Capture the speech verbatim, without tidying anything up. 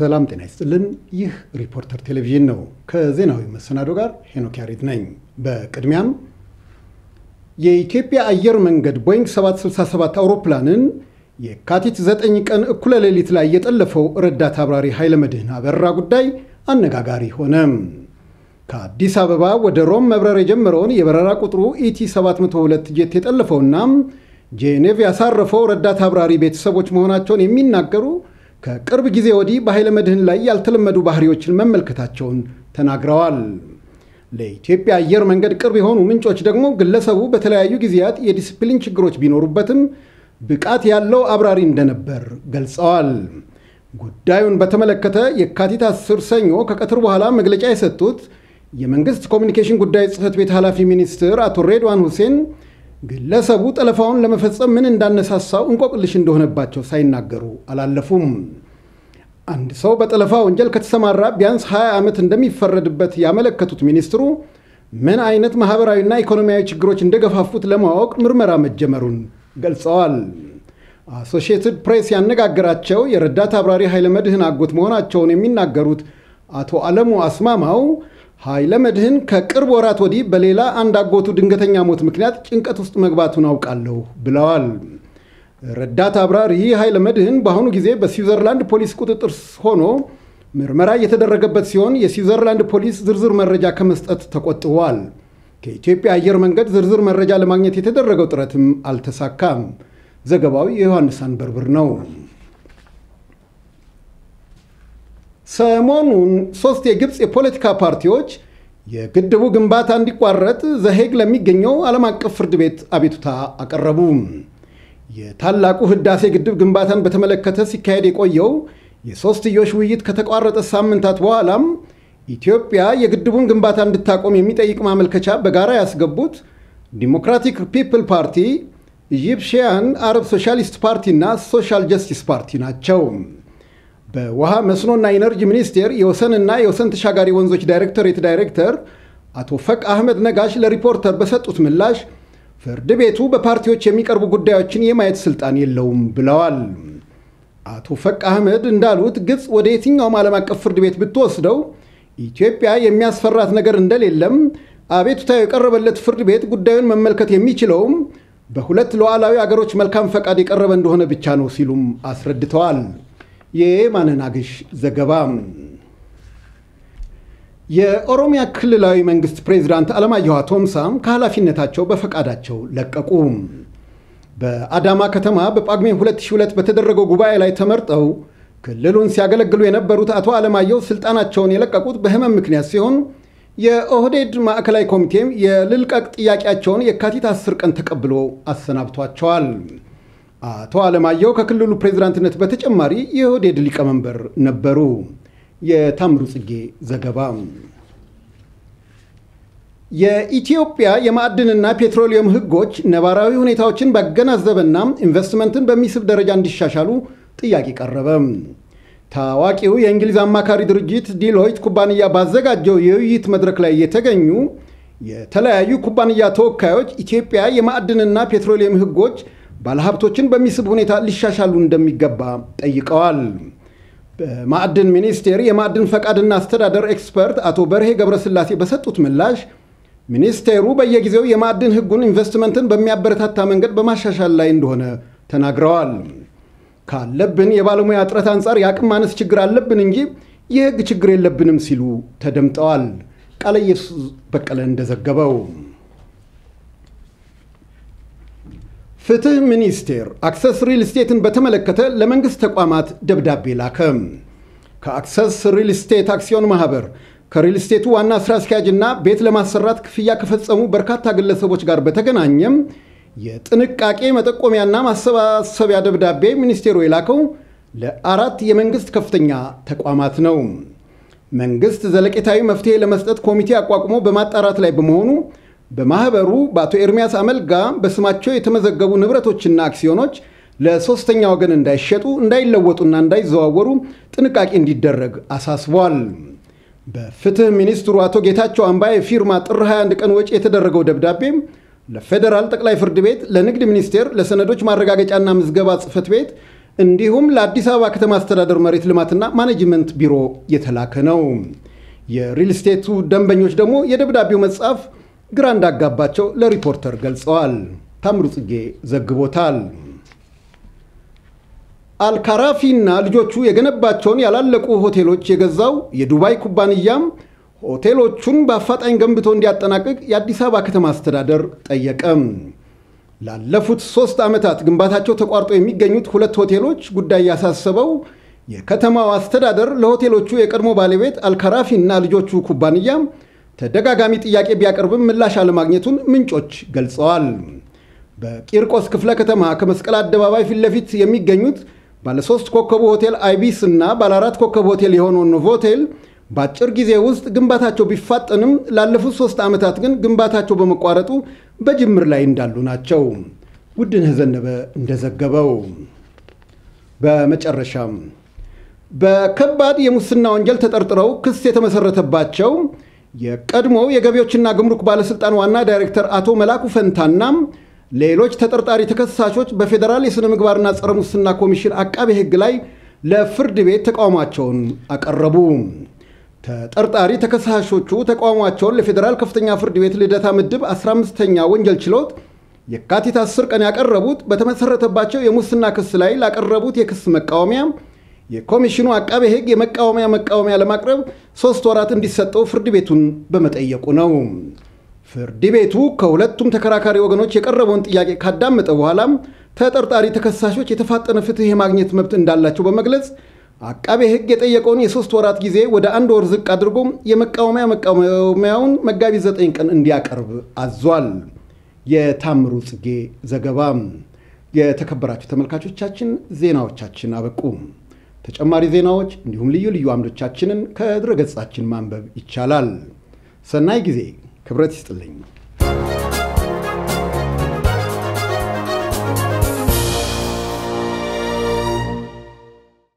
ሰላም ጤና ይስጥልን። ይህ ሪፖርተር ቴሌቪዥን ነው። ከዜናዊ መሰናዶ ጋር ሄኖክ ያሬድ ነኝ። በቅድሚያም የኢትዮጵያ አየር መንገድ ቦይንግ ሰባት ስልሳ ሰባት አውሮፕላንን የካቲት ዘጠኝ ቀን እኩለ ሌሊት ላይ የጠለፈው ረዳት አብራሪ ኃይለመድህን አበራ ጉዳይ አነጋጋሪ ሆነ። ከአዲስ አበባ ወደ ሮም መብረር የጀመረውን የበረራ ቁጥሩ ኢቲ ሰባት መቶ ሁለት ጄት የጠለፈውና ጄኔቭ ያሳረፈው ረዳት አብራሪ ቤተሰቦች መሆናቸውን የሚናገሩ ከቅርብ ጊዜ ወዲህ በኃይለመድህን ላይ ያልተለመዱ ባህሪዎችን መመልከታቸውን ተናግረዋል። ለኢትዮጵያ አየር መንገድ ቅርብ የሆኑ ምንጮች ደግሞ ግለሰቡ በተለያዩ ጊዜያት የዲሲፕሊን ችግሮች ቢኖሩበትም ብቃት ያለው አብራሪ እንደነበር ገልጸዋል። ጉዳዩን በተመለከተ የካቲት አስር ሰኞ ከቀትር በኋላ መግለጫ የሰጡት የመንግስት ኮሚኒኬሽን ጉዳይ ጽህፈት ቤት ኃላፊ ሚኒስትር አቶ ሬድዋን ሁሴን ግለሰቡ ጠለፋውን ለመፈጸም ምን እንዳነሳሳው እንቆቅልሽ እንደሆነባቸው ሳይናገሩ አላለፉም። አንድ ሰው በጠለፋ ወንጀል ከተሰማራ ቢያንስ ሃያ ዓመት እንደሚፈረድበት ያመለከቱት ሚኒስትሩ ምን አይነት ማህበራዊና ኢኮኖሚያዊ ችግሮች እንደገፋፉት ለማወቅ ምርመራ መጀመሩን ገልጸዋል። አሶሺየትድ ፕሬስ ያነጋገራቸው የረዳት አብራሪ ኃይለመድህን አጎት መሆናቸውን የሚናገሩት አቶ አለሙ አስማማው ኃይለመድህን ከቅርብ ወራት ወዲህ በሌላ አንድ አጎቱ ድንገተኛ ሞት ምክንያት ጭንቀት ውስጥ መግባቱን አውቃለሁ ብለዋል። ረዳት አብራሪ ኃይለመድህን በአሁኑ ጊዜ በስዊዘርላንድ ፖሊስ ቁጥጥር ሆኖ ምርመራ እየተደረገበት ሲሆን የስዊዘርላንድ ፖሊስ ዝርዝር መረጃ ከመስጠት ተቆጥቧል። ከኢትዮጵያ አየር መንገድ ዝርዝር መረጃ ለማግኘት የተደረገው ጥረትም አልተሳካም። ዘገባው የዮሐንስ አንበርብር ነው። ሰሞኑን ሶስት የግብፅ የፖለቲካ ፓርቲዎች የግድቡ ግንባታ እንዲቋረጥ ዘሄግ ለሚገኘው ዓለም አቀፍ ፍርድ ቤት አቤቱታ አቀረቡ። የታላቁ ህዳሴ ግድብ ግንባታን በተመለከተ ሲካሄድ የቆየው የሶስትዮሽ ውይይት ከተቋረጠ ሳምንታት በኋላም ኢትዮጵያ የግድቡን ግንባታ እንድታቆም የሚጠይቅ ማመልከቻ በጋራ ያስገቡት ዲሞክራቲክ ፒፕል ፓርቲ፣ ኢጂፕሽያን አረብ ሶሻሊስት ፓርቲና ሶሻል ጀስቲስ ፓርቲ ናቸው። በውሃ መስኖና ኢነርጂ ሚኒስቴር የወሰንና የወሰን ተሻጋሪ ወንዞች ዳይሬክቶሬት ዳይሬክተር አቶ ፈቅ አህመድ ነጋሽ ለሪፖርተር በሰጡት ምላሽ ፍርድ ቤቱ በፓርቲዎች የሚቀርቡ ጉዳዮችን የማየት ስልጣን የለውም ብለዋል። አቶ ፈቅ አህመድ እንዳሉት ግብፅ ወደ የትኛውም ዓለም አቀፍ ፍርድ ቤት ብትወስደው ኢትዮጵያ የሚያስፈራት ነገር እንደሌለም፣ አቤቱታ የቀረበለት ፍርድ ቤት ጉዳዩን መመልከት የሚችለውም በሁለት ሉዓላዊ አገሮች መልካም ፈቃድ የቀረበ እንደሆነ ብቻ ነው ሲሉም አስረድተዋል። የየማነ ናግሽ ዘገባ። የኦሮሚያ ክልላዊ መንግስት ፕሬዝዳንት አለማየሁ አቶምሳም ከኃላፊነታቸው በፈቃዳቸው ለቀቁ። በአዳማ ከተማ በጳጉሜ ሁለት ሺህ ሁለት በተደረገው ጉባኤ ላይ ተመርጠው ክልሉን ሲያገለግሉ የነበሩት አቶ አለማየሁ ስልጣናቸውን የለቀቁት በህመም ምክንያት ሲሆን የኦህዴድ ማዕከላዊ ኮሚቴም የልልቀቅ ጥያቄያቸውን የካቲት አስር ቀን ተቀብሎ አሰናብቷቸዋል። አቶ አለማየሁ ከክልሉ ፕሬዝዳንትነት በተጨማሪ የኦህዴድ ሊቀመንበር ነበሩ። የታምሩ ጽጌ ዘገባ። የኢትዮጵያ የማዕድንና ፔትሮሊየም ህጎች ነባራዊ ሁኔታዎችን ባገናዘበና ኢንቨስትመንትን በሚስብ ደረጃ እንዲሻሻሉ ጥያቄ ቀረበ። ታዋቂው የእንግሊዝ አማካሪ ድርጅት ዲሎይት ኩባንያ ባዘጋጀው የውይይት መድረክ ላይ የተገኙ የተለያዩ ኩባንያ ተወካዮች ኢትዮጵያ የማዕድንና ፔትሮሊየም ህጎች ባለሀብቶችን በሚስብ ሁኔታ ሊሻሻሉ እንደሚገባ ጠይቀዋል። በማዕድን ሚኒስቴር የማዕድን ፈቃድና አስተዳደር ኤክስፐርት አቶ በርሄ ገብረስላሴ በሰጡት ምላሽ ሚኒስቴሩ በየጊዜው የማዕድን ህጉን ኢንቨስትመንትን በሚያበረታታ መንገድ በማሻሻል ላይ እንደሆነ ተናግረዋል። ካለብን የባለሙያ እጥረት አንጻር የአቅም ማነስ ችግር አለብን እንጂ የህግ ችግር የለብንም ሲሉ ተደምጠዋል። ቃለ ኢየሱስ በቀለ እንደዘገበው ፍትህ ሚኒስቴር አክሰስ ሪል ስቴትን በተመለከተ ለመንግስት ተቋማት ደብዳቤ ላከ። ከአክሰስ ሪል ስቴት አክሲዮን ማህበር ከሪል ስቴቱ ዋና ስራ አስኪያጅና ቤት ለማሰራት ክፍያ ከፈጸሙ በርካታ ግለሰቦች ጋር በተገናኘም የጥንቃቄ መጠቆሚያና ማሰባሰቢያ ደብዳቤ ሚኒስቴሩ የላከው ለአራት የመንግስት ከፍተኛ ተቋማት ነው። መንግስት ዘለቄታዊ መፍትሄ ለመስጠት ኮሚቴ አቋቁሞ በማጣራት ላይ በመሆኑ በማህበሩ በአቶ ኤርሚያስ አመልጋ በስማቸው የተመዘገቡ ንብረቶችና አክሲዮኖች ለሶስተኛ ወገን እንዳይሸጡ፣ እንዳይለወጡና እንዳይዘዋወሩ ጥንቃቄ እንዲደረግ አሳስቧል። በፍትህ ሚኒስትሩ አቶ ጌታቸው አምባዬ ፊርማ ጥር ሃያ አንድ ቀን ወጪ የተደረገው ደብዳቤ ለፌደራል ጠቅላይ ፍርድ ቤት፣ ለንግድ ሚኒስቴር፣ ለሰነዶች ማረጋገጫና ምዝገባ ጽህፈት ቤት እንዲሁም ለአዲስ አበባ ከተማ አስተዳደር መሬት ልማትና ማኔጅመንት ቢሮ የተላከ ነው። የሪል ስቴቱ ደንበኞች ደግሞ የደብዳቤው መጻፍ ግራ እንዳጋባቸው ለሪፖርተር ገልጸዋል። ታምሩ ጽጌ ዘግቦታል። አልካራፊና ልጆቹ የገነባቸውን ያላለቁ ሆቴሎች የገዛው የዱባይ ኩባንያም ሆቴሎቹን በአፋጣኝ ገንብቶ እንዲያጠናቅቅ የአዲስ አበባ ከተማ አስተዳደር ጠየቀ። ላለፉት ሶስት ዓመታት ግንባታቸው ተቋርጦ የሚገኙት ሁለት ሆቴሎች ጉዳይ ያሳሰበው የከተማው አስተዳደር ለሆቴሎቹ የቀድሞ ባለቤት አልካራፊና ልጆቹ ኩባንያ ተደጋጋሚ ጥያቄ ቢያቀርብም ምላሽ አለማግኘቱን ምንጮች ገልጸዋል። በቂርቆስ ክፍለ ከተማ ከመስቀል አደባባይ ፊት ለፊት የሚገኙት ባለ ሶስት ኮከቡ ሆቴል አይቢስ እና ባለ አራት ኮከብ ሆቴል የሆነው ኖቮቴል በአጭር ጊዜ ውስጥ ግንባታቸው ቢፋጠንም ላለፉት ሶስት ዓመታት ግን ግንባታቸው በመቋረጡ በጅምር ላይ እንዳሉ ናቸው። ውድነህ ዘነበ እንደዘገበው። በመጨረሻም በከባድ የሙስና ወንጀል ተጠርጥረው ክስ የተመሰረተባቸው የቀድሞ የገቢዎችና ግምሩክ ባለስልጣን ዋና ዳይሬክተር አቶ መላኩ ፈንታና ሌሎች ተጠርጣሪ ተከሳሾች በፌዴራል የሥነ ምግባርና ጸረ ሙስና ኮሚሽን አቃቤ ሕግ ላይ ለፍርድ ቤት ተቃውሟቸውን አቀረቡ። ተጠርጣሪ ተከሳሾቹ ተቃውሟቸውን ለፌዴራል ከፍተኛ ፍርድ ቤት ልደታ ምድብ አስራ አምስተኛ ወንጀል ችሎት የካቲት አስር ቀን ያቀረቡት በተመሰረተባቸው የሙስና ክስ ላይ ላቀረቡት የክስ መቃወሚያ የኮሚሽኑ አቃቤ ሕግ የመቃወሚያ መቃወሚያ ለማቅረብ ሶስት ወራት እንዲሰጠው ፍርድ ቤቱን በመጠየቁ ነው። ፍርድ ቤቱ ከሁለቱም ተከራካሪ ወገኖች የቀረበውን ጥያቄ ካዳመጠ በኋላም ተጠርጣሪ ተከሳሾች የተፋጠነ ፍትህ የማግኘት መብት እንዳላቸው በመግለጽ አቃቤ ሕግ የጠየቀውን የሶስት ወራት ጊዜ ወደ አንድ ወር ዝቅ አድርጎ የመቃወሚያ መቃወሚያውን መጋቢት ዘጠኝ ቀን እንዲያቀርብ አዟል። የታምሩ ጽጌ ዘገባ። የተከበራችሁ ተመልካቾቻችን ዜናዎቻችን አበቁ። ተጨማሪ ዜናዎች እንዲሁም ልዩ ልዩ አምዶቻችንን ከድረ ገጻችን ማንበብ ይቻላል። ሰናይ ጊዜ። ክብረት ይስጥልኝ።